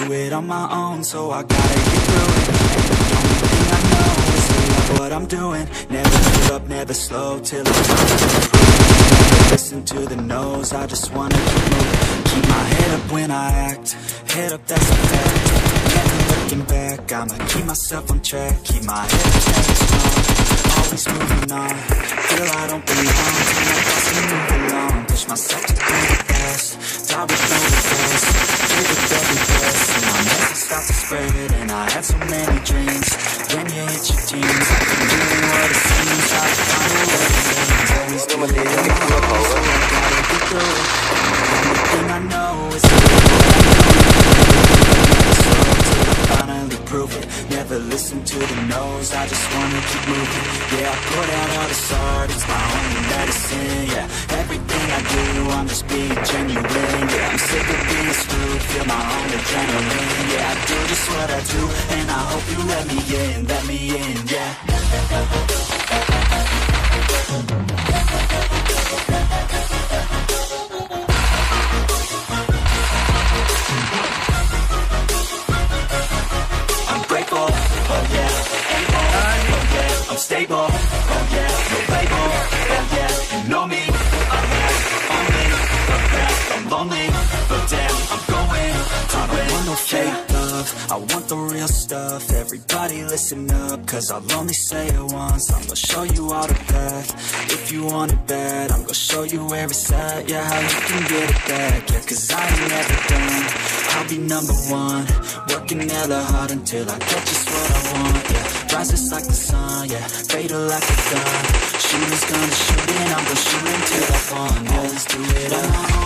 do it on my own, so I gotta get through it. And the only thing I know is to love what I'm doing. Never give up, never slow, till it's time to prove. Never listen to the no's, I just wanna keep moving. Keep my head up when I act, head up, that's a fact. Never looking back, I'ma keep myself on track. Keep my head staying strong, always moving on. Feel I don't belong, turn my thoughts and move along. Push myself to do the best, die with no regrets. Give it every breath, and my message start to spread. And I had so many dreams, when you hit your teens, I can do what it seems. Try to find a way to win, always do it on my own, so I gotta get through it. And the only thing I know is to do what I'm doing. Never slow till I finally prove it. Never listen to the no's, I just wanna keep moving. Yeah, I put out all this art, it's my only medicine. Yeah, everything I do, I'm just being genuine. Yeah, I'm sick of being screwed, feel my own adrenaline. Yeah, I do just what I do, and I hope you let me in, yeah. I'm grateful, oh yeah, able, oh yeah, I'm stable, oh yeah, no label, oh yeah, you know me, I have only the best. I'm lonely, but damn, I'm going to win. I don't want no fake love, I want the real stuff. Everybody listen up, cause I'll only say it once. I'm gonna show you all the path, if you want it bad. I'm gonna show you where it's at, yeah, how you can get it back. Yeah, cause I ain't never done, I'll be number one. Working hella hard until I get just what I want, yeah. Rises like the sun, yeah, fatal like a gun. Shooters gonna shoot and I'm gonna shoot until I fall. Yeah, let's do it all.